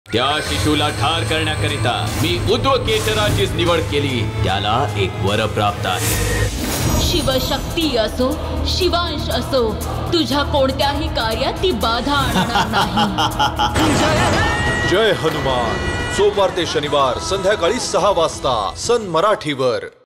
त्या शिशूला ठार करण्याकरिता मी उद्वकेशराचीच निवड केली. त्याला एक वर प्राप्त आहे. शिवशक्ती असो शिवांश असो तुझ्या कोणत्याही कार्यात ती बाधा आणणार नाही. जय हनुमान. सोमवार ते शनिवार संध्याकाळी 6 वाजता सन मराठीवर.